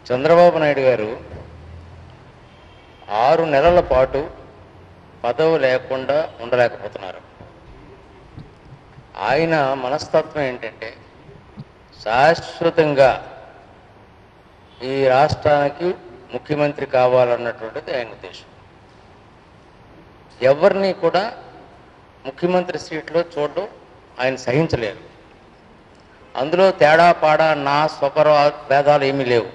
చంద్రబాబు నాయుడు గారు 6 నెలల పాటు పదవి లేకుండా ఉండలేకపోతున్నారు. ఆయన మనస్తత్వం ఏంటంటే శాశ్వతంగా ఈ రాష్ట్రానికి ముఖ్యమంత్రి కావాలన్నటువంటిది ఆయన ఉద్దేశం. ఎవరిని కూడా ముఖ్యమంత్రి సీట్లో చూడడం ఆయన సహించలేరు. అందులో తేడా పాడా నా స్వపర భేదాలు ఏమీ లేవు.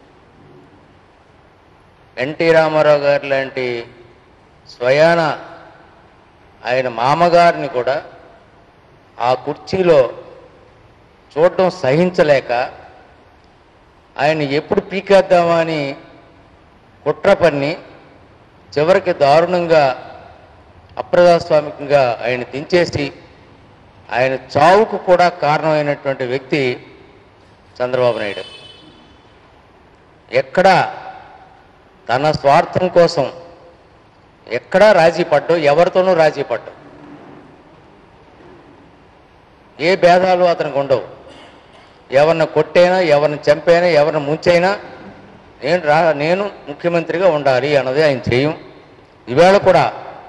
ఎన్టీ రామారావు గారు లాంటి స్వయాన ఆయన మామగారిని కూడా ఆ కుర్చీలో చూడడం సహించలేక ఆయన ఎప్పుడు పీకేద్దామా అని కుట్ర పన్ని చివరికి దారుణంగా అప్రజాస్వామికంగా ఆయన దించేసి ఆయన చావుకు కూడా కారణమైనటువంటి వ్యక్తి చంద్రబాబు నాయుడు. ఎక్కడా తన స్వార్థం కోసం ఎక్కడా రాజీ పడ్డం, ఎవరితోనూ రాజీ పడ్డం, ఏ భేదాలు అతనికి ఉండవు. ఎవరిని కొట్టైనా, ఎవరిని చంపైనా, ఎవరిని ముంచైనా నేను ముఖ్యమంత్రిగా ఉండాలి అన్నది ఆయన చేయం. ఈవేళ కూడా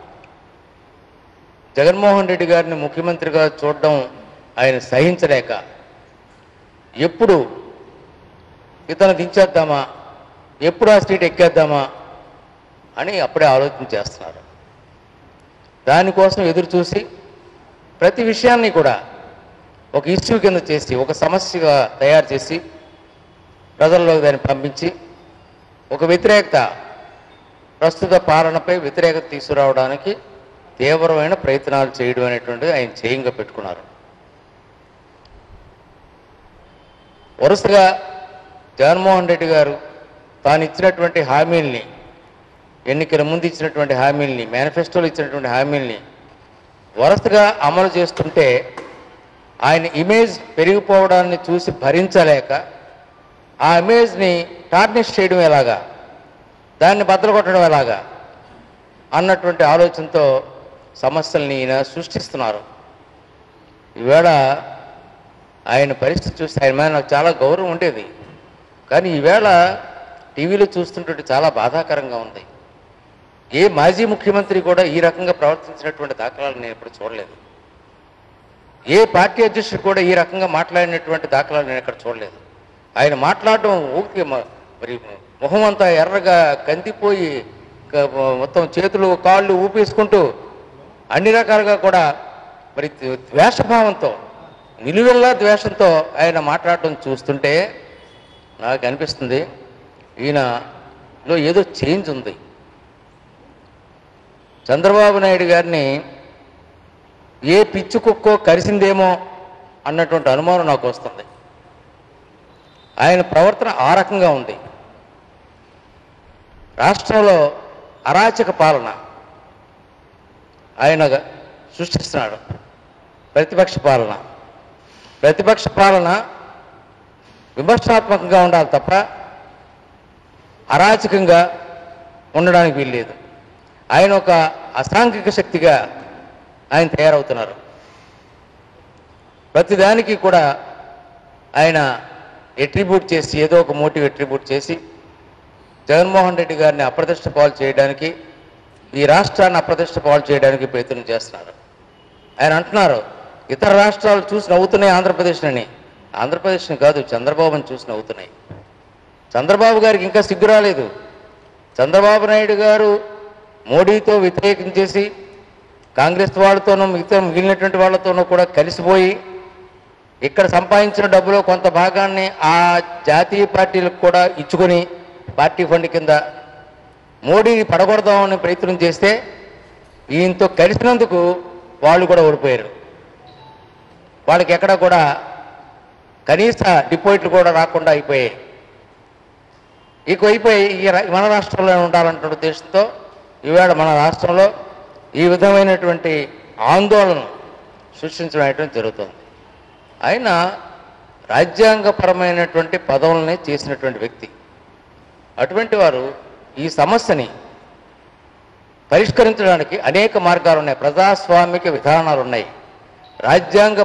జగన్మోహన్ రెడ్డి గారిని ముఖ్యమంత్రిగా చూడడం ఆయన సహించలేక ఎప్పుడు ఇతను దించేద్దామా, ఎప్పుడు ఆ సీట్ ఎక్కేద్దామా అని అప్పుడే ఆలోచన చేస్తున్నారు. దానికోసం ఎదురు చూసి ప్రతి విషయాన్ని కూడా ఒక ఇష్యూ కింద చేసి, ఒక సమస్యగా తయారు చేసి ప్రజల్లోకి దాన్ని పంపించి ఒక వ్యతిరేకత, ప్రస్తుత పాలనపై వ్యతిరేకత తీసుకురావడానికి తీవ్రమైన ప్రయత్నాలు చేయడం అనేటువంటిది ఆయన చేయంగా పెట్టుకున్నారు. వరుసగా జగన్మోహన్ రెడ్డి గారు తాను ఇచ్చినటువంటి హామీల్ని, ఎన్నికల ముందు ఇచ్చినటువంటి హామీల్ని, మేనిఫెస్టోలో ఇచ్చినటువంటి హామీల్ని వరుసగా అమలు చేస్తుంటే ఆయన ఇమేజ్ పెరిగిపోవడాన్ని చూసి భరించలేక ఆ ఇమేజ్ని టార్నిష్ చేయడం ఎలాగా, దాన్ని బద్దలు కొట్టడం ఎలాగా అన్నటువంటి ఆలోచనతో సమస్యల్ని ఈయన సృష్టిస్తున్నారు. ఈవేళ ఆయన పరిస్థితి చూస్తే ఆయన మీద నాకు చాలా గౌరవం ఉండేది, కానీ ఈవేళ టీవీలో చూస్తుంటే చాలా బాధాకరంగా ఉంది. ఏ మాజీ ముఖ్యమంత్రి కూడా ఈ రకంగా ప్రవర్తించినటువంటి దాఖలాలు నేను ఎప్పుడు చూడలేదు. ఏ పార్టీ అధ్యక్షుడు కూడా ఈ రకంగా మాట్లాడినటువంటి దాఖలాలు నేను ఎక్కడ చూడలేదు. ఆయన మాట్లాడడం ఊరికి మరి మొహం అంతా ఎర్రగా కందిపోయి మొత్తం చేతులు కాళ్ళు ఊపేసుకుంటూ అన్ని రకాలుగా కూడా మరి ద్వేషభావంతో, నిలువెల్లా ద్వేషంతో ఆయన మాట్లాడటం చూస్తుంటే నాకు అనిపిస్తుంది ఈయనలో ఏదో చేంజ్ ఉంది. చంద్రబాబు నాయుడు గారిని ఏ పిచ్చి కుక్కో కరిసిందేమో అన్నటువంటి అనుమానం నాకు వస్తుంది. ఆయన ప్రవర్తన ఆ రకంగా ఉంది. రాష్ట్రంలో అరాచక పాలన ఆయన సృష్టిస్తున్నాడు. ప్రతిపక్ష పాలన విమర్శనాత్మకంగా ఉండాలి తప్ప అరాచకంగా ఉండడానికి వీల్లేదు. ఆయన ఒక అసాంఘిక శక్తిగా ఆయన తయారవుతున్నారు. ప్రతిదానికి కూడా ఆయన ఎట్రిబ్యూట్ చేసి, ఏదో ఒక మోటివ్ ఎట్రిబ్యూట్ చేసి జగన్మోహన్ రెడ్డి గారిని అప్రతిష్ట పాలు చేయడానికి, ఈ రాష్ట్రాన్ని అప్రతిష్ట పాలు చేయడానికి ప్రయత్నం చేస్తున్నారు. ఆయన అంటున్నారు ఇతర రాష్ట్రాలు చూసి నవ్వుతున్నాయి ఆంధ్రప్రదేశ్ని. ఆంధ్రప్రదేశ్ని కాదు, చంద్రబాబుని చూసి నవ్వుతున్నాయి. చంద్రబాబు గారికి ఇంకా సిగ్గు రాలేదు. చంద్రబాబు నాయుడు గారు మోడీతో వ్యతిరేకించేసి కాంగ్రెస్ వాళ్ళతోనూ మిగిలినటువంటి వాళ్ళతోనూ కూడా కలిసిపోయి ఇక్కడ సంపాదించిన డబ్బులో కొంత భాగాన్ని ఆ జాతీయ పార్టీలకు కూడా ఇచ్చుకొని పార్టీ ఫండ్ కింద మోడీని పడగొడదామని ప్రయత్నం చేస్తే ఈయనతో కలిసినందుకు వాళ్ళు కూడా ఓడిపోయారు. వాళ్ళకి ఎక్కడ కూడా కనీస డిపాజిట్లు కూడా రాకుండా అయిపోయాయి. అయిపోయి మన రాష్ట్రంలో ఉండాలంటే ఉద్దేశంతో ఈవేళ మన రాష్ట్రంలో ఈ విధమైనటువంటి ఆందోళన సృష్టించడం జరుగుతుంది. ఆయన రాజ్యాంగపరమైనటువంటి పదవులనే చేసినటువంటి వ్యక్తి. అటువంటి వారు ఈ సమస్యని పరిష్కరించడానికి అనేక మార్గాలు ఉన్నాయి. ప్రజాస్వామిక విధానాలు ఉన్నాయి,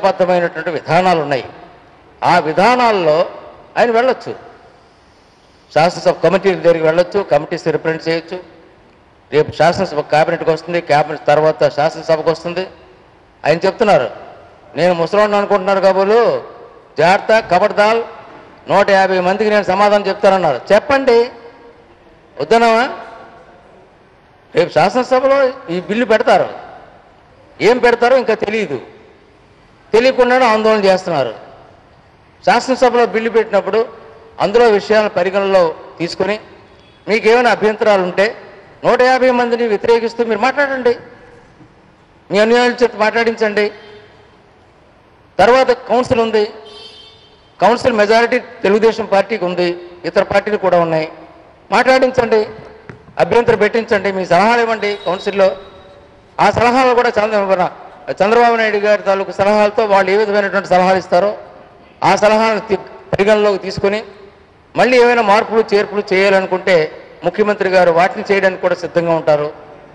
రాజ్యాంగబద్ధమైనటువంటి విధానాలు ఉన్నాయి. ఆ విధానాల్లో ఆయన వెళ్ళొచ్చు. శాసనసభ కమిటీల దగ్గరికి వెళ్ళొచ్చు, కమిటీస్ రిప్రజెంట్ చేయొచ్చు. రేపు శాసనసభ క్యాబినెట్కి వస్తుంది, క్యాబినెట్ తర్వాత శాసనసభకు వస్తుంది. ఆయన చెప్తున్నారు, నేను ముసలాన్ని అనుకుంటున్నారు కాబోలు, జాగ్రత్త, కబడ్దాల్, 150 మందికి నేను సమాధానం చెప్తానన్నారు. చెప్పండి, వద్దనమా? రేపు శాసనసభలో ఈ బిల్లు పెడతారు. ఏం పెడతారో ఇంకా తెలియదు, తెలియకుండానే ఆందోళన చేస్తున్నారు. శాసనసభలో బిల్లు పెట్టినప్పుడు అందులో విషయాలను పరిగణలో తీసుకొని మీకు ఏమైనా అభ్యంతరాలు ఉంటే 150 మందిని వ్యతిరేకిస్తూ మీరు మాట్లాడండి, మీ అన్యాయాల చేత మాట్లాడించండి. తర్వాత కౌన్సిల్ ఉంది, కౌన్సిల్ మెజారిటీ తెలుగుదేశం పార్టీకి ఉంది, ఇతర పార్టీలు కూడా ఉన్నాయి. మాట్లాడించండి, అభ్యంతరం పెట్టించండి, మీ సలహాలు ఇవ్వండి కౌన్సిల్లో. ఆ సలహాలు కూడా చంద్రబాబు నాయుడు గారి తాలూకు సలహాలతో వాళ్ళు ఏ విధమైనటువంటి సలహాలు ఇస్తారో ఆ సలహాలను పరిగణలోకి తీసుకొని మళ్ళీ ఏమైనా మార్పులు చేర్పులు చేయాలనుకుంటే ముఖ్యమంత్రి గారు వాటిని చేయడానికి కూడా సిద్ధంగా ఉంటారు.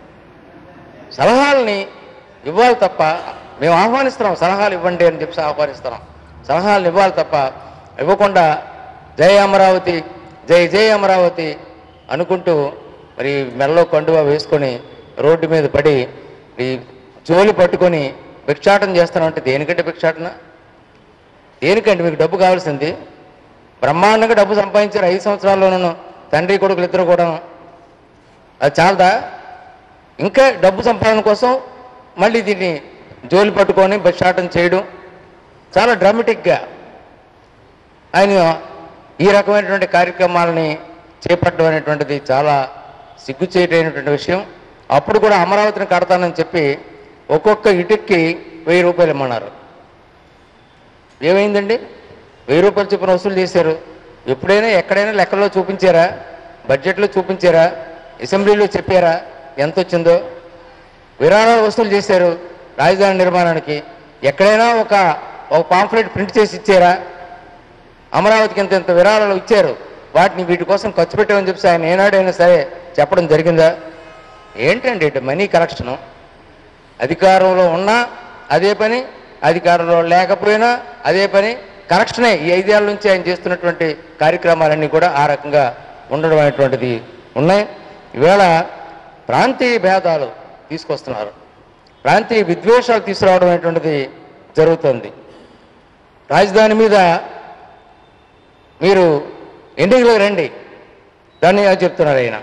సలహాలని ఇవ్వాలి తప్ప, మేము ఆహ్వానిస్తున్నాం, సలహాలు ఇవ్వండి అని చెప్పి ఆహ్వానిస్తున్నాం. సలహాలను ఇవ్వాలి తప్ప ఇవ్వకుండా జై అమరావతి, జై జై అమరావతి అనుకుంటూ మరి మెడలో కండువా వేసుకొని రోడ్డు మీద పడి ఈ జోలి పట్టుకొని భిక్షాటన చేస్తానంటే దేనికంటే భిక్షాటన? దేనికంటే మీకు డబ్బు కావాల్సింది? బ్రహ్మాండంగా డబ్బు సంపాదించారు 5 సంవత్సరాల్లోనూ తండ్రి కొడుకులు ఇద్దరు కూడా. అది చాలదా? ఇంకా డబ్బు సంపాదన కోసం మళ్ళీ దీన్ని జోలి పట్టుకొని భిక్షాటన చేయడం చాలా డ్రామాటిక్గా ఆయన ఈ రకమైనటువంటి కార్యక్రమాలని చేపట్టడం అనేటువంటిది చాలా సిగ్గుచేటైనటువంటి విషయం. అప్పుడు కూడా అమరావతిని కడతానని చెప్పి ఒక్కొక్క ఇటుక్కి 1000 రూపాయలు ఇమ్మన్నారు. ఏమైందండి? 1000 రూపాయలు చొప్పున వసూలు చేశారు. ఎప్పుడైనా ఎక్కడైనా లెక్కల్లో చూపించారా? బడ్జెట్లో చూపించారా? అసెంబ్లీలో చెప్పారా ఎంత వచ్చిందో? విరాళాలు వసూలు చేశారు రాజధాని నిర్మాణానికి. ఎక్కడైనా ఒక పాంఫ్లెట్ ప్రింట్ చేసి ఇచ్చారా? అమరావతికి ఇంత విరాళాలు ఇచ్చారు, వాటిని వీటి కోసం ఖర్చు పెట్టామని చెప్పి ఆయన ఏనాడైనా సరే చెప్పడం జరిగిందా? ఏంటండి మనీ కలెక్షను? అధికారంలో ఉన్నా అదే పని, అధికారంలో లేకపోయినా అదే పని, కరెక్షనే. ఈ 5 ఏళ్ళ నుంచి ఆయన చేస్తున్నటువంటి కార్యక్రమాలన్నీ కూడా ఆ రకంగా ఉండడం అనేటువంటిది ఉన్నాయి. ఈవేళ ప్రాంతీయ భేదాలు తీసుకొస్తున్నారు, ప్రాంతీయ విద్వేషాలు తీసుకురావడం అనేటువంటిది జరుగుతుంది. రాజధాని మీద మీరు ఎన్నికలకు రండి, దాన్ని చెప్తున్నారు ఆయన.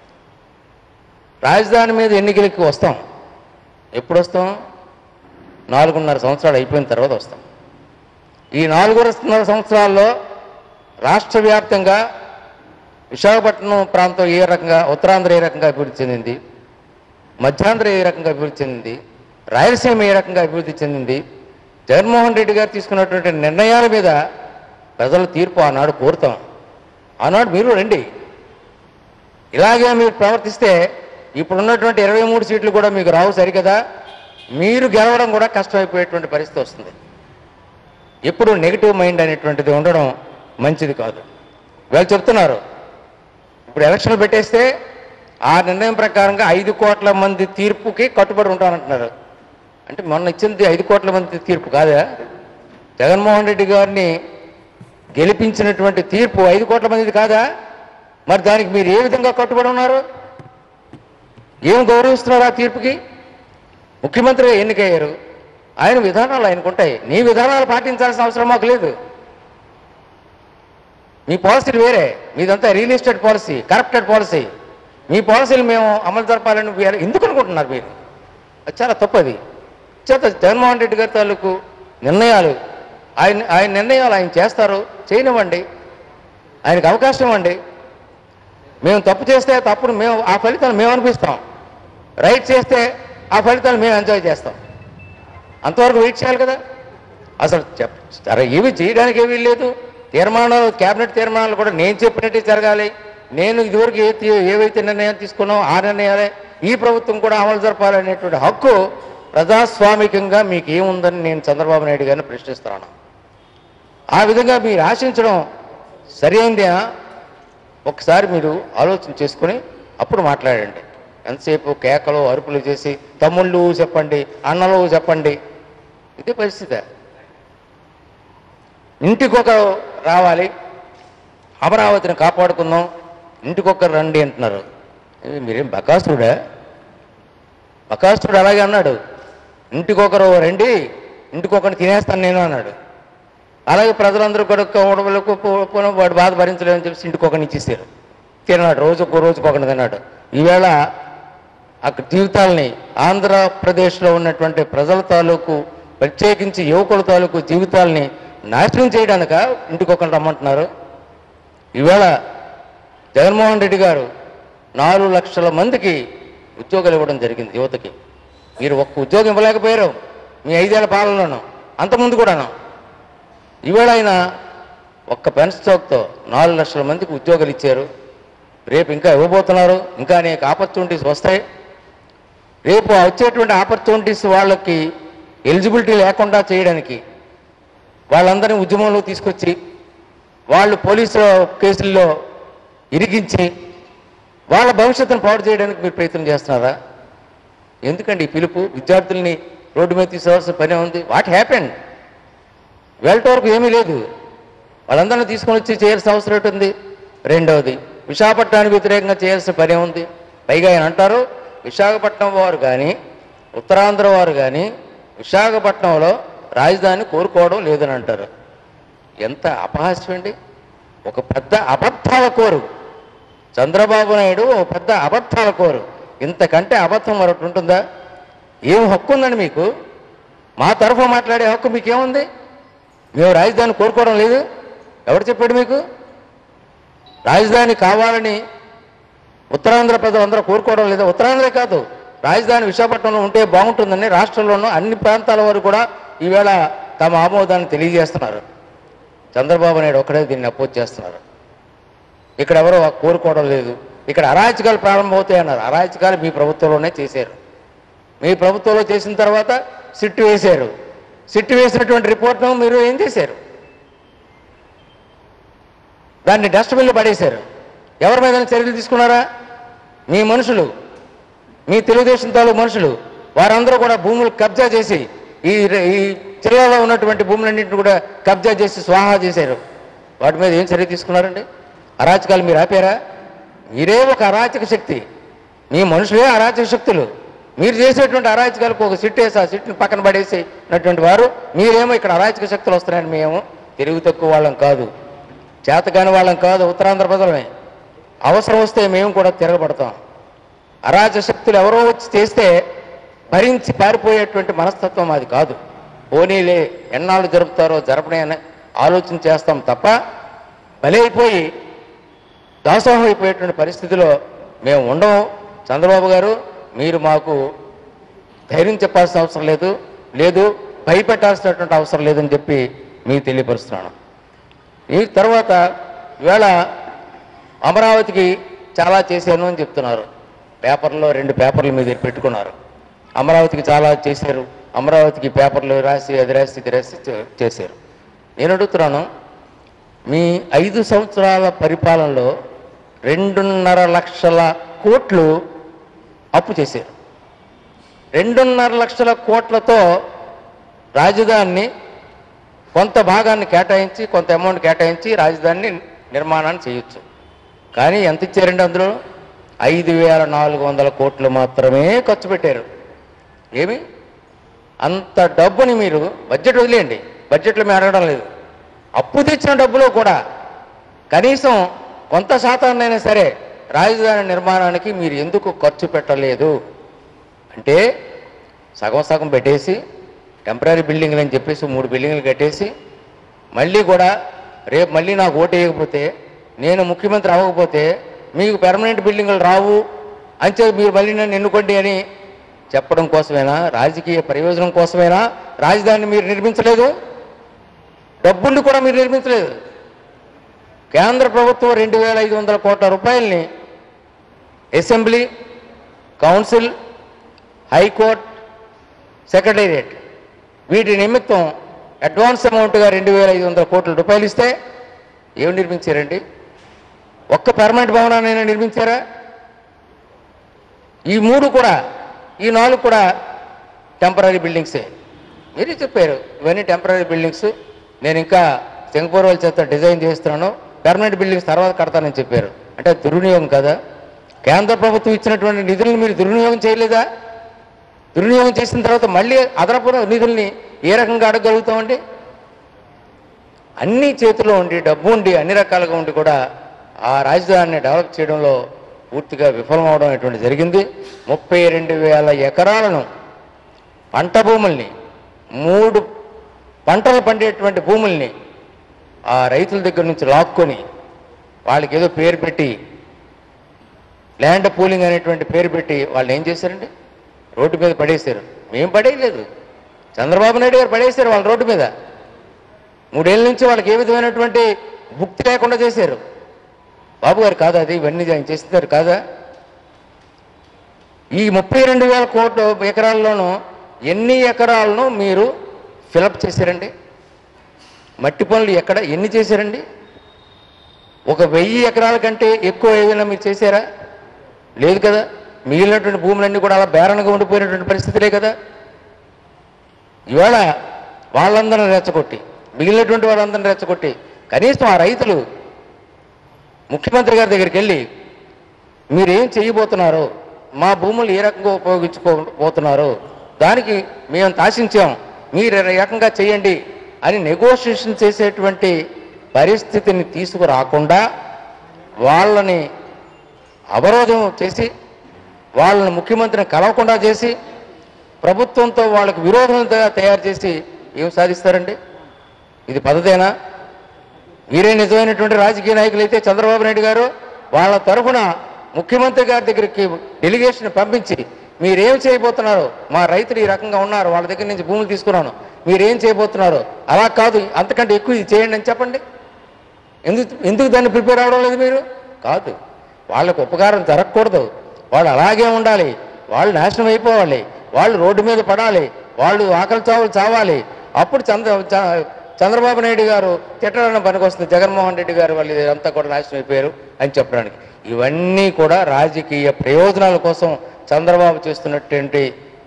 రాజధాని మీద ఎన్నికలకి వస్తాం. ఎప్పుడు వస్తాం? 4.5 సంవత్సరాలు అయిపోయిన తర్వాత వస్తాం. ఈ 4.5 సంవత్సరాల్లో రాష్ట్ర వ్యాప్తంగా విశాఖపట్నం ప్రాంతం ఏ రకంగా, ఉత్తరాంధ్ర ఏ రకంగా అభివృద్ధి చెందింది, మధ్యాంధ్ర ఏ రకంగా అభివృద్ధి చెందింది, రాయలసీమ ఏ రకంగా అభివృద్ధి చెందింది, జగన్మోహన్ రెడ్డి గారు తీసుకున్నటువంటి నిర్ణయాల మీద ప్రజల తీర్పు ఆనాడు కోరుతాం. ఆనాడు మీరు రండి. ఇలాగే మీరు ప్రవర్తిస్తే ఇప్పుడున్నటువంటి 23 సీట్లు కూడా మీకు రావు సరికదా, మీరు గెలవడం కూడా కష్టమైపోయేటువంటి పరిస్థితి వస్తుంది. ఎప్పుడు నెగిటివ్ మైండ్ అనేటువంటిది ఉండడం మంచిది కాదు. వాళ్ళు చెప్తున్నారు ఇప్పుడు ఎలక్షన్లు పెట్టేస్తే ఆ నిర్ణయం ప్రకారంగా 5 కోట్ల మంది తీర్పుకి కట్టుబడి ఉంటానంటున్నారు. అంటే మొన్న ఇచ్చింది 5 కోట్ల మంది తీర్పు కాదా? జగన్మోహన్ రెడ్డి గారిని గెలిపించినటువంటి తీర్పు 5 కోట్ల మందిది కాదా? మరి దానికి మీరు ఏ విధంగా కట్టుబడి ఉన్నారు? ఏం గౌరవిస్తున్నారు ఆ తీర్పుకి? ముఖ్యమంత్రిగా ఎన్నికయ్యారు, ఆయన విధానాలు ఆయనకుంటాయి. నీ విధానాలు పాటించాల్సిన అవసరం మాకు లేదు. మీ పాలసీలు వేరే, మీదంతా real estate policy, corrupted policy. మీ పాలసీలు మేము అమలు జరపాలని ఎందుకు అనుకుంటున్నారు మీరు? అది చాలా తప్పది. చేత జగన్మోహన్ రెడ్డి గారి తాలూకు నిర్ణయాలు ఆయన నిర్ణయాలు ఆయన చేస్తారు, చేయనివ్వండి, ఆయనకు అవకాశం ఇవ్వండి. మేము తప్పు చేస్తే తప్పుడు మేము ఆ ఫలితాలు మేము అనిపిస్తాం, రైట్ చేస్తే ఆ ఫలితాలు మేము ఎంజాయ్ చేస్తాం. అంతవరకు వెయిట్ చేయాలి కదా. అసలు ఏవి చేయడానికి ఏమీ లేదు. తీర్మానాలు, క్యాబినెట్ తీర్మానాలు కూడా నేను చెప్పినట్టే జరగాలి. నేను ఇదివరకు ఏవైతే నిర్ణయాలు తీసుకున్నామో ఆ నిర్ణయాలే ఈ ప్రభుత్వం కూడా అమలు జరపాలనేటువంటి హక్కు ప్రజాస్వామికంగా మీకు ఏముందని నేను చంద్రబాబు నాయుడు గారిని ప్రశ్నిస్తున్నాను. ఆ విధంగా మీరు ఆశించడం సరి అయిందా? ఒకసారి మీరు ఆలోచన చేసుకుని అప్పుడు మాట్లాడండి. ఎంతసేపు కేకలు అరుపులు చేసి తమ్ముళ్ళు చెప్పండి, అన్నలు చెప్పండి, ఇదే పరిస్థితి. ఇంటికొక రావాలి, అమరావతిని కాపాడుకుందాం, ఇంటికొకరు రండి అంటున్నారు. మీరేం బకాసురుడా? బకాసురుడు అలాగే అన్నాడు, ఇంటికొకరు రండి, ఇంటికొకరిని తినేస్తాను నేను అన్నాడు. అలాగే ప్రజలందరూ కూడా వాడు బాధ భరించలేదని చెప్పి ఇంటికొకరిని ఇచ్చేసారు. తిన్నాడు, రోజుకొకరిని తిన్నాడు. ఈవేళ అక్కడ జీవితాలని ఆంధ్రప్రదేశ్లో ఉన్నటువంటి ప్రజల తాలూకు, ప్రత్యేకించి యువకుల తాలూకు జీవితాలని నాశనం చేయడానిక ఇంటికొకరిని రమ్మంటున్నారు. ఈవేళ జగన్మోహన్ రెడ్డి గారు 4 లక్షల మందికి ఉద్యోగాలు ఇవ్వడం జరిగింది యువతకి. మీరు ఒక్క ఉద్యోగం ఇవ్వలేకపోయారు మీ 5 ఏళ్ల పాలనలోనూ, అంతకుముందు కూడాను. ఈవేళ ఆయన ఒక్క పెన్ స్ట్రోక్తో 4 లక్షల మందికి ఉద్యోగాలు ఇచ్చారు. రేపు ఇంకా ఇవ్వబోతున్నారు. ఇంకా అనేక ఆపర్చునిటీస్ వస్తాయి. రేపు వచ్చేటువంటి ఆపర్చునిటీస్ వాళ్ళకి ఎలిజిబిలిటీ లేకుండా చేయడానికి వాళ్ళందరినీ ఉద్యమంలో తీసుకొచ్చి వాళ్ళు పోలీసు కేసుల్లో ఇరిగించి వాళ్ళ భవిష్యత్తును పాడు చేయడానికి మీరు ప్రయత్నం చేస్తున్నారా? ఎందుకండి ఈ పిలుపు? విద్యార్థుల్ని రోడ్డు మీద తీసుకోవాల్సిన పనే ఉంది. What happened? వెళ్ళటం వరకు ఏమీ లేదు. వాళ్ళందరినీ తీసుకొని వచ్చి చేయాల్సిన అవసరం ఏంటుంది? రెండవది, విశాఖపట్నానికి వ్యతిరేకంగా చేయాల్సిన పనే ఉంది. పైగా ఆయన అంటారు, విశాఖపట్నం వారు కానీ ఉత్తరాంధ్ర వారు కానీ విశాఖపట్నంలో రాజధాని కోరుకోవడం లేదని అంటారు. ఎంత అపహాస్యం అండి! ఒక పెద్ద అబద్ధాల కోరు చంద్రబాబు నాయుడు, ఒక పెద్ద అబద్ధాల కోరు. ఇంతకంటే అబద్ధం మరొకటి ఉంటుందా? ఏం హక్కు ఉందండి మీకు? మా తరఫు మాట్లాడే హక్కు మీకేముంది? మేము రాజధాని కోరుకోవడం లేదు. ఎవరు చెప్పాడు మీకు? రాజధాని కావాలని ఉత్తరాంధ్ర ప్రజలందరూ కోరుకోవడం లేదా? ఉత్తరాంధ్రే కాదు, రాజధాని విశాఖపట్నంలో ఉంటే బాగుంటుందని రాష్ట్రంలోనూ అన్ని ప్రాంతాల వారు కూడా ఈవేళ తమ ఆమోదాన్ని తెలియజేస్తున్నారు. చంద్రబాబు నాయుడు ఒక్కడే దీన్ని అపోజ్ చేస్తున్నారు. ఇక్కడ ఎవరో కోరుకోవడం లేదు. ఇక్కడ అరాచకాలు ప్రారంభమవుతాయన్నారు. అరాచకాలు మీ ప్రభుత్వంలోనే చేశారు. మీ ప్రభుత్వంలో చేసిన తర్వాత సిట్టు వేశారు. సిట్టు వేసినటువంటి రిపోర్ట్ను మీరు ఏం చేశారు? దాన్ని డస్ట్బిన్లో పడేశారు. ఎవరి మీద చర్యలు తీసుకున్నారా? మీ మనుషులు, మీ తెలుగుదేశం తాలూకు మనుషులు, వారందరూ కూడా భూములు కబ్జా చేసి ఈ జిల్లాలో ఉన్నటువంటి భూములన్నింటిని కూడా కబ్జా చేసి స్వాహా చేశారు. వాటి మీద ఏం చర్య తీసుకున్నారండి? అరాచకాలు మీరు ఆపారా? మీరే ఒక అరాచక శక్తి, మీ మనుషులే అరాచక శక్తులు. మీరు చేసేటువంటి అరాచకాలకు ఒక సిట్ వేసి ఆ సిట్ని పక్కన పడేసినటువంటి వారు మీరేమో ఇక్కడ అరాచక శక్తులు వస్తున్నాయని. మేము తెలివి తక్కువ వాళ్ళం కాదు, చేతకాని వాళ్ళం కాదు, ఉత్తరాంధ్ర ప్రజలమే. అవసరం వస్తే మేము కూడా తిరగబడతాం. అరాచక శక్తులు ఎవరో వచ్చి చేస్తే భరించి పారిపోయేటువంటి మనస్తత్వం అది కాదు. పోనీలే, ఎన్నాళ్ళు జరుపుతారో జరపనే అని ఆలోచన చేస్తాం తప్ప బలైపోయి దాసోహం అయిపోయేటువంటి పరిస్థితిలో మేము ఉండము. చంద్రబాబు గారు, మీరు మాకు ధైర్యం చెప్పాల్సిన అవసరం లేదు, భయపెట్టాల్సినటువంటి అవసరం లేదని చెప్పి మీకు తెలియపరుస్తున్నాను. ఈ తర్వాత ఇవాళ అమరావతికి చాలా చేశాను అని చెప్తున్నారు. పేపర్లో 2 పేపర్ల మీద పెట్టుకున్నారు. అమరావతికి చాలా చేశారు, అమరావతికి పేపర్లు రాసి అది రాసి ఇది రాసి చేశారు. నేను అడుగుతున్నాను, మీ 5 సంవత్సరాల పరిపాలనలో 2.5 లక్షల కోట్లు అప్పు చేశారు. 2.5 లక్షల కోట్లతో రాజధానిని కొంత భాగాన్ని కేటాయించి, కొంత అమౌంట్ కేటాయించి రాజధానిని నిర్మాణాన్ని చేయొచ్చు. కానీ ఎంత ఇచ్చారండి? అందులో 5,400 కోట్లు మాత్రమే ఖర్చు పెట్టారు. ఏమి అంత డబ్బుని మీరు బడ్జెట్ వదిలేయండి, బడ్జెట్లో మేము అడగడం లేదు. అప్పు తెచ్చిన డబ్బులో కూడా కనీసం కొంత శాతాన్నైనా సరే రాజధాని నిర్మాణానికి మీరు ఎందుకు ఖర్చు పెట్టలేదు అంటే, సగం సగం పెట్టేసి టెంపరీ బిల్డింగ్లు అని చెప్పేసి 3 బిల్డింగ్లు కట్టేసి మళ్ళీ కూడా రేపు మళ్ళీ నాకు ఓటు వేయకపోతే, నేను ముఖ్యమంత్రి అవ్వకపోతే మీకు పెర్మనెంట్ బిల్డింగ్లు రావు అని చెప్పి మీరు మళ్ళీ నన్ను ఎన్నుకోండి అని చెప్పడం కోసమేనా? రాజకీయ ప్రయోజనం కోసమేనా రాజధానిని మీరు నిర్మించలేదు? డబ్బుండి కూడా మీరు నిర్మించలేదు. కేంద్ర ప్రభుత్వం 2,500 కోట్ల రూపాయలని అసెంబ్లీ, కౌన్సిల్, హైకోర్టు, సెక్రటేరియట్ వీటి నిమిత్తం అడ్వాన్స్ అమౌంట్గా 2,500 కోట్ల రూపాయలు ఇస్తే ఏమి నిర్మించారండి? ఒక్క పర్మనెంట్ భవనాన్ని నిర్మించారా? ఈ 3 కూడా, ఈ 4 కూడా టెంపరీ బిల్డింగ్సే. మీరే చెప్పారు ఇవన్నీ టెంపరీ బిల్డింగ్స్, నేను ఇంకా సింగపూర్ వాళ్ళ చేత డిజైన్ చేస్తున్నాను, పర్మనెంట్ బిల్డింగ్స్ తర్వాత కడతానని చెప్పారు. అంటే దుర్వినియోగం కదా? కేంద్ర ప్రభుత్వం ఇచ్చినటువంటి నిధులను మీరు దుర్వినియోగం చేయలేదా? దుర్వినియోగం చేసిన తర్వాత మళ్ళీ అదనపు నిధుల్ని ఏ రకంగా అడగగలుగుతామండి? అన్ని చేతిలో ఉండి, డబ్బు ఉండి, అన్ని రకాలుగా ఉండి కూడా ఆ రాజధానిని డెవలప్ చేయడంలో పూర్తిగా విఫలమవడం అనేటువంటి జరిగింది. 32,000 ఎకరాలను పంట భూముల్ని, 3 పంటలు పండేటువంటి భూముల్ని ఆ రైతుల దగ్గర నుంచి లాక్కొని వాళ్ళకి ఏదో పేరు పెట్టి, ల్యాండ్ పూలింగ్ అనేటువంటి పేరు పెట్టి వాళ్ళని ఏం చేశారండి? రోడ్డు మీద పడేశారు. మేము పడేయలేదు, చంద్రబాబు నాయుడు గారు పడేశారు వాళ్ళ రోడ్డు మీద. 3 ఏళ్ళ నుంచి వాళ్ళకి ఏ విధమైనటువంటి భుక్తి లేకుండా చేశారు. బాబు గారు కాదా అది? ఇవన్నీ ఆయన చేస్తున్నారు కాదా? ఈ 32,000 కోట్ల ఎకరాల్లోనూ ఎన్ని ఎకరాలను మీరు ఫిలప్ చేశారండి? మట్టి పనులు ఎన్ని చేశారండి? 1,000 ఎకరాల కంటే ఎక్కువ ఏదైనా మీరు చేశారా? లేదు కదా. మిగిలినటువంటి భూములన్నీ కూడా అలా బేరనగా ఉండిపోయినటువంటి పరిస్థితులే కదా. ఇవాళ వాళ్ళందరిని రెచ్చగొట్టి, మిగిలినటువంటి వాళ్ళందరినీ రెచ్చగొట్టి, కనీసం ఆ రైతులు ముఖ్యమంత్రి గారి దగ్గరికి వెళ్ళి మీరేం చేయబోతున్నారో, మా భూములు ఏ రకంగా ఉపయోగించుకోబోతున్నారో దానికి మేము ఆశించాం, మీరు ఈ రకంగా చేయండి అని నెగోషియేషన్ చేసేటువంటి పరిస్థితిని తీసుకురాకుండా వాళ్ళని అవరోధం చేసి, వాళ్ళని ముఖ్యమంత్రిని కలవకుండా చేసి, ప్రభుత్వంతో వాళ్ళకు విరోధంగా తయారు చేసి ఏం సాధిస్తారండి? ఇది పద్ధతేనా? మీరే నిజమైనటువంటి రాజకీయ నాయకులు అయితే చంద్రబాబు నాయుడు గారు వాళ్ళ తరఫున ముఖ్యమంత్రి గారి దగ్గరికి డెలిగేషన్ పంపించి మీరేం చేయబోతున్నారు, మా రైతులు ఈ రకంగా ఉన్నారు, వాళ్ళ దగ్గర నుంచి భూములు తీసుకున్నాను, మీరేం చేయబోతున్నారు, అలా కాదు అంతకంటే ఎక్కువ ఇది చేయండి అని చెప్పండి. ఎందుకు దాన్ని ప్రిపేర్ అవ్వడం లేదు మీరు? కాదు, వాళ్ళకు ఉపకారం జరగకూడదు, వాళ్ళు అలాగే ఉండాలి, వాళ్ళు నాశనం అయిపోవాలి, వాళ్ళు రోడ్డు మీద పడాలి, వాళ్ళు ఆకలి చావులు చావాలి, అప్పుడు చంద్రబాబు నాయుడు గారు తిట్టడానికి పనికొస్తుంది, జగన్మోహన్ రెడ్డి గారు వాళ్ళు ఇదంతా కూడా నాశనం అయిపోయారు అని చెప్పడానికి. ఇవన్నీ కూడా రాజకీయ ప్రయోజనాల కోసం చంద్రబాబు చేస్తున్నటువంటి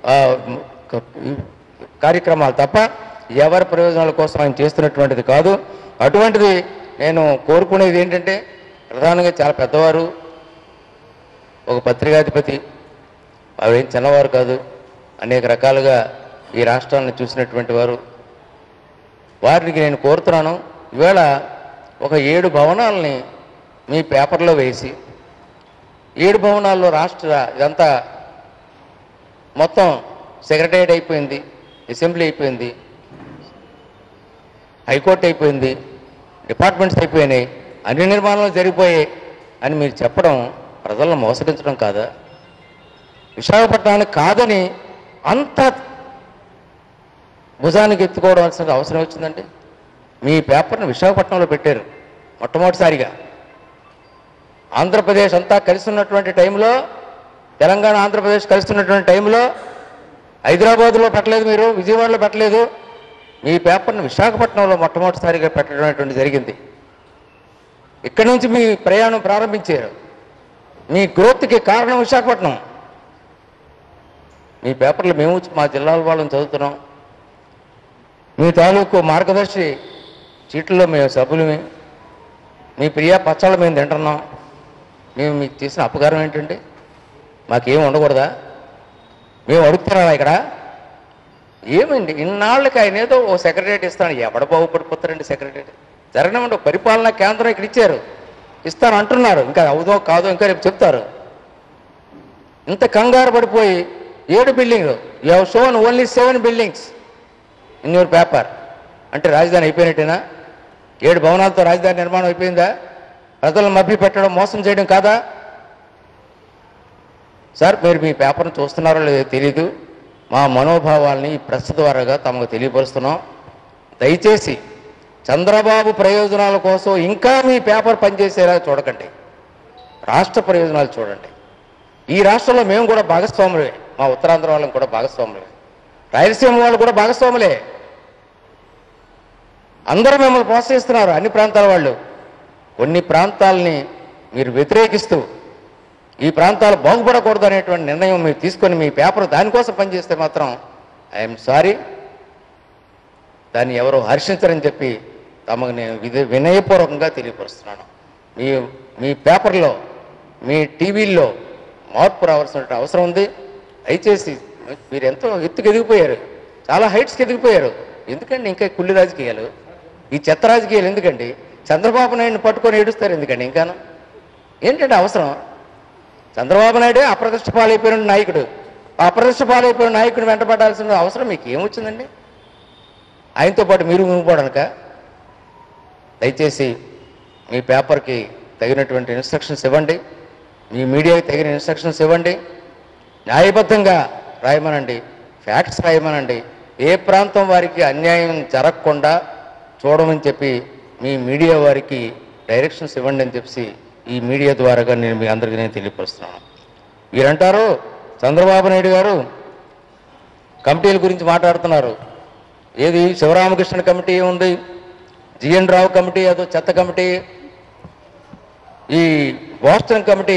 కార్యక్రమాలు తప్ప ఎవరి ప్రయోజనాల కోసం ఆయన చేస్తున్నటువంటిది కాదు. అటువంటిది నేను కోరుకునేది ఏంటంటే, ప్రధానంగా చాలా పెద్దవారు, ఒక పత్రికాధిపతి, అవేం చిన్నవారు కాదు, అనేక రకాలుగా ఈ రాష్ట్రాన్ని చూసినటువంటి వారు, వారికి నేను కోరుతున్నాను, ఈవేళ ఒక 7 భవనాలని మీ పేపర్లో వేసి, 7 భవనాల్లో ఇదంతా మొత్తం సెక్రటేరియట్ అయిపోయింది, అసెంబ్లీ అయిపోయింది, హైకోర్టు అయిపోయింది, డిపార్ట్మెంట్స్ అయిపోయినాయి, అన్ని నిర్మాణాలు జరిగిపోయాయి అని మీరు చెప్పడం ప్రజలను మోసగించడం కాదా? విశాఖపట్నానికి కాదని అంత భుజానికి ఎత్తుకోవడం అవసరం వచ్చిందండి. మీ పేపర్ని విశాఖపట్నంలో పెట్టారు మొట్టమొదటిసారిగా. ఆంధ్రప్రదేశ్ అంతా కలిసి ఉన్నటువంటి టైంలో, తెలంగాణ ఆంధ్రప్రదేశ్ కలిసి ఉన్నటువంటి టైంలో హైదరాబాద్లో పెట్టలేదు, మీరు విజయవాడలో పెట్టలేదు, మీ పేపర్ని విశాఖపట్నంలో మొట్టమొదటిసారిగా పెట్టడం అనేటువంటి జరిగింది. ఇక్కడి నుంచి మీ ప్రయాణం ప్రారంభించారు. మీ గ్రోత్కి కారణం విశాఖపట్నం. మీ పేపర్లు మేము మా జిల్లాల వాళ్ళని చదువుతున్నాం, మీ తాలూకు మార్గదర్శి చీట్లలో మేము సభ్యులమే, మీ ప్రియా పచ్చాల మేము తింటున్నాం, మేము మీకు చేసిన అపకారం ఏంటంటే మాకేం ఉండకూడదా? మేము అడుగుతున్నారా ఇక్కడ? ఏమండి ఇన్నాళ్ళకి ఆయన ఏదో ఓ సెక్రటరేట్ ఇస్తాను, ఎవడ బాగుపడిపోతారండి సెక్రటరేట్? జరగనివ్వండి, పరిపాలనా కేంద్రం ఇక్కడ ఇచ్చారు, ఇస్తాను అంటున్నారు, ఇంకా అవుదో కాదో ఇంకా రేపు చెప్తారు. ఇంత కంగారు పడిపోయి 7 బిల్డింగ్లు, you have shown only 7 buildings in your paper అంటే రాజధాని అయిపోయినట్టేనా? 7 భవనాలతో రాజధాని నిర్మాణం అయిపోయిందా? ప్రజలను మభ్య పెట్టడం, మోసం చేయడం కాదా? సార్, మీరు మీ పేపర్ను చూస్తున్నారో లేదో తెలీదు, మా మనోభావాల్ని ఈ ప్రెస్ ద్వారాగా తమకు తెలియపరుస్తున్నాం. దయచేసి చంద్రబాబు ప్రయోజనాల కోసం ఇంకా మీ పేపర్ పనిచేసేలా చూడకండి, రాష్ట్ర ప్రయోజనాలు చూడండి. ఈ రాష్ట్రంలో మేము కూడా భాగస్వాములే, మా ఉత్తరాంధ్ర వాళ్ళని కూడా భాగస్వాములే, రాయలసీమ వాళ్ళు కూడా భాగస్వాములే, అందరూ మిమ్మల్ని ప్రోత్సహిస్తున్నారు, అన్ని ప్రాంతాల వాళ్ళు. కొన్ని ప్రాంతాలని మీరు వ్యతిరేకిస్తూ ఈ ప్రాంతాలు బాగుపడకూడదు అనేటువంటి నిర్ణయం మీరు తీసుకొని మీ పేపర్ దానికోసం పనిచేస్తే మాత్రం ఐఎమ్ సారీ, దాన్ని ఎవరో హర్షించరని చెప్పి తమకు నేను వినయపూర్వకంగా తెలియపరుస్తున్నాను. మీ మీ పేపర్లో మీ టీవీల్లో మార్పు రావాల్సిన అవసరం ఉంది. దయచేసి మీరు ఎంతో ఎత్తుకు ఎదిగిపోయారు, చాలా హైట్స్కి ఎదిగిపోయారు. ఎందుకండి ఇంకా కుళ్ళి రాజకీయాలు, ఈ చెత్త రాజకీయాలు ఎందుకండి? చంద్రబాబు నాయుడిని పట్టుకొని ఏడుస్తారు ఎందుకండి? ఇంకాను ఏంటంటే అవసరం? చంద్రబాబు నాయుడే అప్రతిష్ట పాలైపోయిన నాయకుడు. ఆ అప్రతిష్ట పాలైపోయిన నాయకుడిని వెంటపడాల్సిన అవసరం మీకు ఏమొచ్చిందండి? ఆయనతో పాటు మీరు మునిగిపోవడానిక? దయచేసి మీ పేపర్కి తగినటువంటి ఇన్స్ట్రక్షన్స్ ఇవ్వండి, మీ మీడియాకి తగిన ఇన్స్ట్రక్షన్స్ ఇవ్వండి, న్యాయబద్ధంగా రాయమనండి, ఫ్యాక్ట్స్ రాయమనండి, ఏ ప్రాంతం వారికి అన్యాయం జరగకుండా చూడమని చెప్పి మీ మీడియా వారికి డైరెక్షన్స్ ఇవ్వండి అని చెప్పి ఈ మీడియా ద్వారాగా నేను మీ అందరికీ నేను తెలియపరుస్తున్నాను. మీరంటారు చంద్రబాబు నాయుడు గారు కమిటీల గురించి మాట్లాడుతున్నారు. ఏది శివరామకృష్ణ కమిటీ ఉంది, జిఎన్ రావు కమిటీ అదో చెత్త కమిటీ, ఈ బోస్టన్ కమిటీ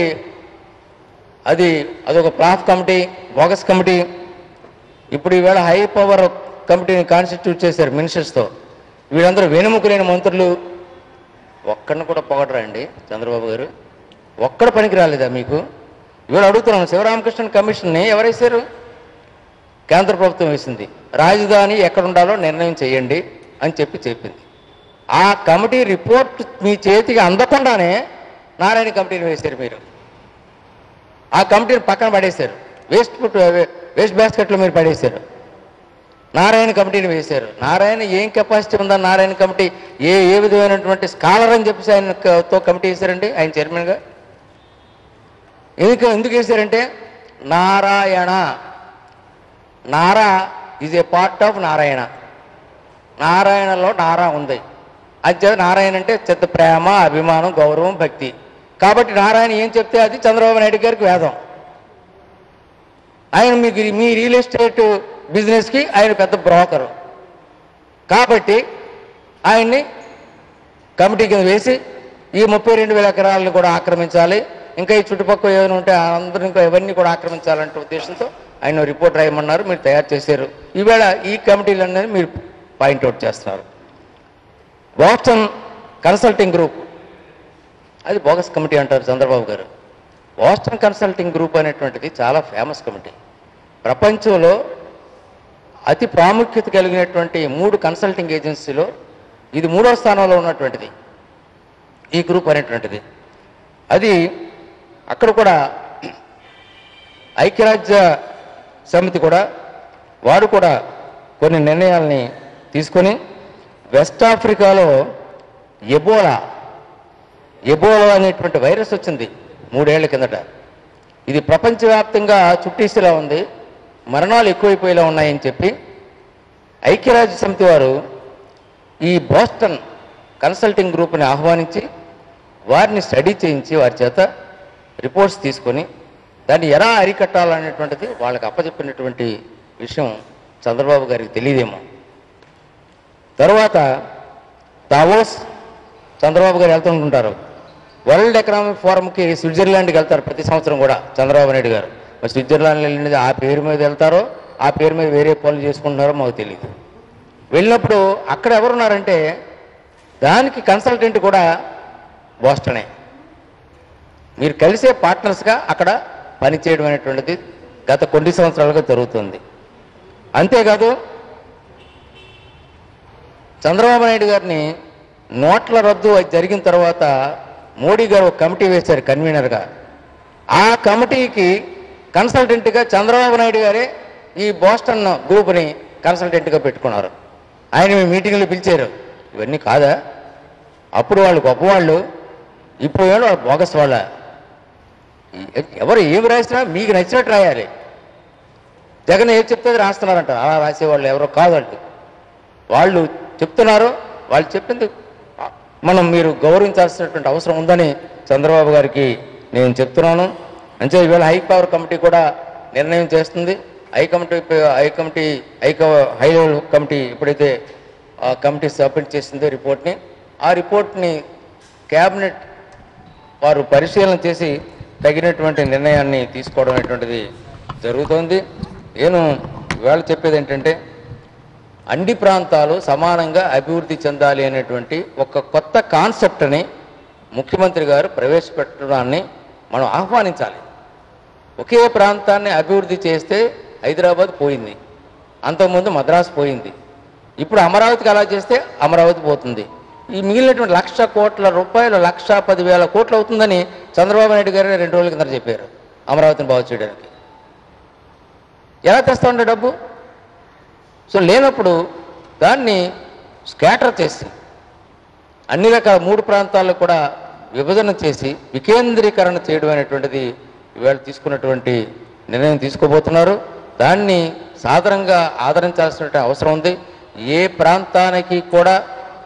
అదొక ప్లాఫ్ కమిటీ, బోగస్ కమిటీ. ఇప్పుడు ఈవేళ హై పవర్ కమిటీని కాన్స్టిట్యూట్ చేశారు మినిస్టర్స్తో. వీళ్ళందరూ వెనుముక లేని మంత్రులు. ఒక్కడిని కూడా పొగడరా అండి చంద్రబాబు గారు? ఒక్కడ పనికి రాలేదా మీకు? ఇవాళ అడుగుతున్నాను, శివరామకృష్ణ కమిషన్ని ఎవరేశారు? కేంద్ర ప్రభుత్వం వేసింది. రాజధాని ఎక్కడ ఉండాలో నిర్ణయం చేయండి అని చెప్పింది. ఆ కమిటీ రిపోర్ట్ మీ చేతికి అందకుండానే నారాయణ కమిటీని వేశారు మీరు. ఆ కమిటీని పక్కన పడేశారు, వేస్ట్ బాస్కెట్లో మీరు పడేశారు. నారాయణ కమిటీని వేశారు. నారాయణ ఏం కెపాసిటీ ఉందా? నారాయణ కమిటీ ఏ విధమైనటువంటి స్కాలర్ అని చెప్పేసి ఆయనతో కమిటీ వేశారండి ఆయన చైర్మన్గా. ఎందుకు వేశారంటే Nara is a part of Narayana. నారాయణలో నారా ఉంది. అది నారాయణ అంటే చెత్త ప్రేమ, అభిమానం, గౌరవం, భక్తి. కాబట్టి నారాయణ ఏం చెప్తే అది చంద్రబాబు నాయుడు గారికి వేదం. ఆయన మీ రియల్ ఎస్టేట్ బిజినెస్కి ఆయన పెద్ద బ్రోకరు. కాబట్టి ఆయన్ని కమిటీ కింద వేసి ఈ 32,000 ఎకరాలను కూడా ఆక్రమించాలి, ఇంకా ఈ చుట్టుపక్కల ఏమైనా ఉంటే అందరూ ఇంకా ఎవరిని కూడా ఆక్రమించాలంటే ఉద్దేశంతో ఆయన రిపోర్ట్ రాయమన్నారు. మీరు తయారు చేశారు. ఈవేళ ఈ కమిటీలు అనేది మీరు పాయింట్అవుట్ చేస్తున్నారు. బోస్టన్ కన్సల్టింగ్ గ్రూప్ అది బోగస్ కమిటీ అంటారు చంద్రబాబు గారు. బోస్టన్ కన్సల్టింగ్ గ్రూప్ అనేటువంటిది చాలా ఫేమస్ కమిటీ. ప్రపంచంలో అతి ప్రాముఖ్యత కలిగినటువంటి 3 కన్సల్టింగ్ ఏజెన్సీలో ఇది 3వ స్థానంలో ఉన్నటువంటిది ఈ గ్రూప్ అనేటువంటిది. అది అక్కడ కూడా ఐక్యరాజ్య సమితి కూడా వారు కూడా కొన్ని నిర్ణయాల్ని తీసుకొని వెస్ట్ ఆఫ్రికాలో ఎబోలా అనేటువంటి వైరస్ వచ్చింది 3 ఏళ్ల కిందట. ఇది ప్రపంచవ్యాప్తంగా చుట్టేసేలా ఉంది, మరణాలు ఎక్కువైపోయేలా ఉన్నాయని చెప్పి ఐక్యరాజ్య సమితి వారు ఈ బోస్టన్ కన్సల్టింగ్ గ్రూప్ని ఆహ్వానించి వారిని స్టడీ చేయించి వారి చేత రిపోర్ట్స్ తీసుకొని దాన్ని ఎలా అరికట్టాలనేటువంటిది వాళ్ళకి అప్పచెప్పినటువంటి విషయం చంద్రబాబు గారికి తెలియదేమో. తర్వాత దావోస్ చంద్రబాబు గారు వెళ్తుంటుంటారు. వరల్డ్ ఎకనామిక్ ఫోరంకి స్విట్జర్లాండ్కి వెళ్తారు ప్రతి సంవత్సరం కూడా చంద్రబాబు నాయుడు గారు. మరి స్విట్జర్లాండ్ వెళ్ళినది ఆ పేరు మీద వెళ్తారో ఆ పేరు మీద వేరే పనులు చేసుకుంటున్నారో మాకు తెలియదు. వెళ్ళినప్పుడు అక్కడ ఎవరున్నారంటే దానికి కన్సల్టెంట్ కూడా బోస్టనే. మీరు కలిసే పార్ట్నర్స్గా అక్కడ పనిచేయడం అనేటువంటిది గత కొన్ని సంవత్సరాలుగా జరుగుతుంది. అంతేకాదు చంద్రబాబు నాయుడు గారిని నోట్ల రద్దు జరిగిన తర్వాత మోడీ గారు ఒక కమిటీ వేశారు కన్వీనర్గా. ఆ కమిటీకి కన్సల్టెంట్గా చంద్రబాబు నాయుడు గారే ఈ బోస్టన్ గ్రూప్ని కన్సల్టెంట్గా పెట్టుకున్నారు. ఆయన మీ మీటింగ్లు పిలిచారు. ఇవన్నీ కాదా? అప్పుడు వాళ్ళు గొప్పవాళ్ళు, ఇప్పుడు వాళ్ళు బోగస్ వాళ్ళ. ఎవరు ఏమి రాసినా మీకు నచ్చినట్టు రాయాలి. జగన్ ఏం చెప్తే రాస్తున్నారంట. అలా రాసేవాళ్ళు ఎవరో కాదు. వాళ్ళు చెప్తున్నారు, వాళ్ళు చెప్పింది మీరు గౌరవించాల్సినటువంటి అవసరం ఉందని చంద్రబాబు గారికి నేను చెప్తున్నాను. అంటే ఈవేళ హై పవర్ కమిటీ కూడా నిర్ణయం చేస్తుంది. హై లెవెల్ కమిటీ ఎప్పుడైతే ఆ కమిటీ సబ్మిట్ చేసిందో రిపోర్ట్ని, ఆ రిపోర్ట్ని క్యాబినెట్ వారు పరిశీలన చేసి తగినటువంటి నిర్ణయాన్ని తీసుకోవడం అనేటువంటిది జరుగుతోంది. నేను ఇవాళ చెప్పేది ఏంటంటే అన్ని ప్రాంతాలు సమానంగా అభివృద్ధి చెందాలి అనేటువంటి ఒక కొత్త కాన్సెప్ట్ని ముఖ్యమంత్రి గారు ప్రవేశపెట్టడాన్ని మనం ఆహ్వానించాలి. ఒకే ప్రాంతాన్ని అభివృద్ధి చేస్తే హైదరాబాద్ పోయింది, అంతకుముందు మద్రాసు పోయింది, ఇప్పుడు అమరావతికి అలా చేస్తే అమరావతి పోతుంది. ఈ మిగిలినటువంటి 1,00,000 కోట్ల రూపాయలు 1,10,000 కోట్లు అవుతుందని చంద్రబాబు నాయుడు గారు 2 రోజుల కింద చెప్పారు అమరావతిని బాగు చేయడానికి. ఎలా తెస్తా ఉండే డబ్బు? సో లేనప్పుడు దాన్ని స్కాటర్ చేసి అన్ని రకాల 3 ప్రాంతాల్లో కూడా విభజన చేసి వికేంద్రీకరణ చేయడం అనేటువంటిది ఇవాళ తీసుకున్నటువంటి నిర్ణయం తీసుకోబోతున్నారు. దాన్ని సాధారణంగా ఆదరించాల్సిన అవసరం ఉంది. ఏ ప్రాంతానికి కూడా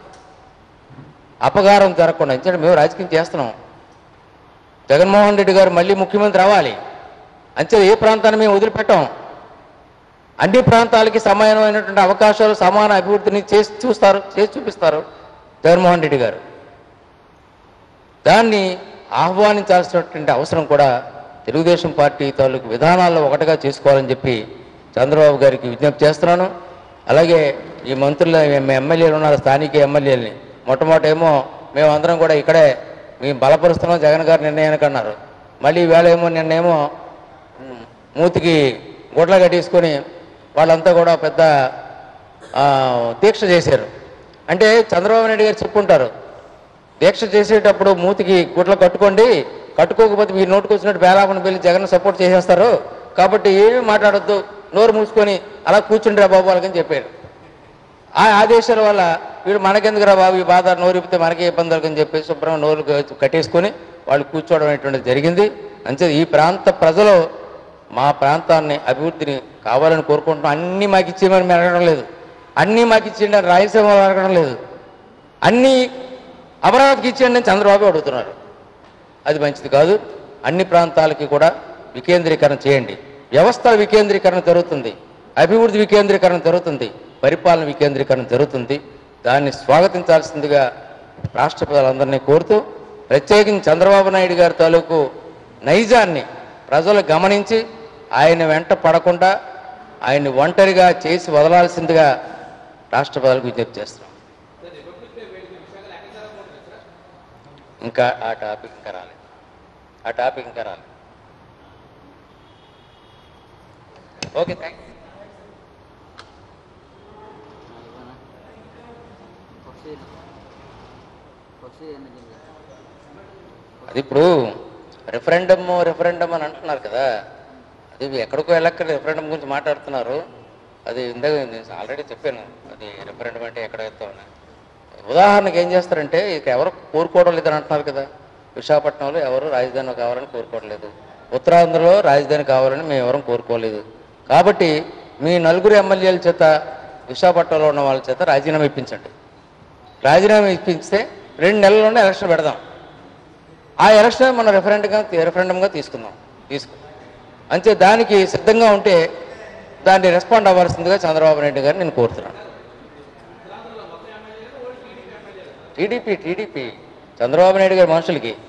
అపకారం జరగకుండా, ఎందుకంటే మేము రాజకీయం చేస్తున్నాం, జగన్మోహన్ రెడ్డి గారు మళ్ళీ ముఖ్యమంత్రి అవ్వాలి అంతే ఏ ప్రాంతాన్ని మేము వదిలిపెట్టాం. అన్ని ప్రాంతాలకి సమానమైనటువంటి అవకాశాలు, సమాన అభివృద్ధిని చేసి చూపిస్తారు జగన్మోహన్ రెడ్డి గారు. దాన్ని ఆహ్వానించాల్సినటువంటి అవసరం కూడా తెలుగుదేశం పార్టీ తాలూకు విధానాల్లో ఒకటిగా చేసుకోవాలని చెప్పి చంద్రబాబు గారికి విజ్ఞప్తి చేస్తున్నాను. అలాగే ఈ మంత్రుల ఎమ్మెల్యేలు ఉన్నారు, స్థానిక ఎమ్మెల్యేలని మొట్టమొదటేమో మేమందరం కూడా ఇక్కడే మేము బలపరుస్తున్నాం జగన్ గారి నిర్ణయానికి అన్నారు. మళ్ళీ ఈవేళ ఏమో నిన్నేమో మూతికి గుడ్ల కట్టేసుకొని వాళ్ళంతా కూడా పెద్ద దీక్ష చేశారు. అంటే చంద్రబాబు నాయుడు గారు చెప్పుంటారు, దీక్ష చేసేటప్పుడు మూతికి గుడ్లు కట్టుకోండి, కట్టుకోకపోతే మీరు నోటుకు వచ్చినట్టు బేలాపన వెళ్ళి జగన్ సపోర్ట్ చేసేస్తారు, కాబట్టి ఏమీ మాట్లాడొద్దు, నోరు మూసుకొని అలా కూర్చుండ్రా బాబు వాళ్ళకని చెప్పారు. ఆ ఆదేశాల వల్ల వీడు మనకెందుకురా బాబు ఈ బాధ, నోరిపితే మనకే ఇబ్బందులు అని చెప్పి శుభ్రంగా నోరు కట్టేసుకొని వాళ్ళు కూర్చోవడం అనేటువంటిది జరిగింది. అంతే ఈ ప్రాంత ప్రజలు మా ప్రాంతాన్ని అభివృద్ధిని కావాలని కోరుకుంటున్నాం. అన్నీ మాకు ఇచ్చేయమని మేము అడగడం లేదు, అన్నీ మాకు ఇచ్చేయండి అని రాయలసీమ అడగడం లేదు, అన్నీ అమరావతికి ఇచ్చేయండి అని చంద్రబాబు అడుగుతున్నారు. అది మంచిది కాదు. అన్ని ప్రాంతాలకి కూడా వికేంద్రీకరణ చేయండి. వ్యవస్థల వికేంద్రీకరణ జరుగుతుంది, అభివృద్ధి వికేంద్రీకరణ జరుగుతుంది, పరిపాలన వికేంద్రీకరణ జరుగుతుంది. దాన్ని స్వాగతించాల్సిందిగా రాష్ట్ర ప్రజలందరినీ కోరుతూ, ప్రత్యేకించి చంద్రబాబు నాయుడు గారి తాలూకు నైజాన్ని ప్రజలు గమనించి ఆయన వెంట పడకుండా ఆయన్ని ఒంటరిగా చేసి వదలాల్సిందిగా రాష్ట్ర ప్రజలకు విజ్ఞప్తి చేస్తున్నాం. ఇంకా ఆ టాపిక్ ఇంకా రాలేదు. Okay, thank you. అది ఇప్పుడు రెఫరెండం అని అంటున్నారు కదా, అది ఎక్కడికో వెళ్ళక్క రెఫరెండం గురించి మాట్లాడుతున్నారు. అది ఇందాక నేను ఆల్రెడీ చెప్పాను, అది రెఫరెండం అంటే ఎక్కడ వెళ్తామని. ఉదాహరణకి ఏం చేస్తారంటే, ఇక ఎవరు కోరుకోవడం లేదని అంటున్నారు కదా, విశాఖపట్నంలో ఎవరు రాజధాని కావాలని కోరుకోవడం లేదు, ఉత్తరాంధ్రలో రాజధాని కావాలని మేము ఎవరం కోరుకోలేదు. కాబట్టి మీ 4 ఎమ్మెల్యేల చేత విశాఖపట్నంలో ఉన్న వాళ్ళ చేత రాజీనామా ఇప్పించండి. రాజీనామా ఇప్పిస్తే 2 నెలల్లోనే ఎలక్షన్ పెడదాం. ఆ ఎలక్షన్ మనం రెఫరెండంగా తీసుకుందాం. అంతే దానికి సిద్ధంగా ఉంటే దాన్ని రెస్పాండ్ అవ్వాల్సిందిగా చంద్రబాబు నాయుడు గారిని నేను కోరుతున్నాను. టీడీపీ చంద్రబాబు నాయుడు గారి మనుషులకి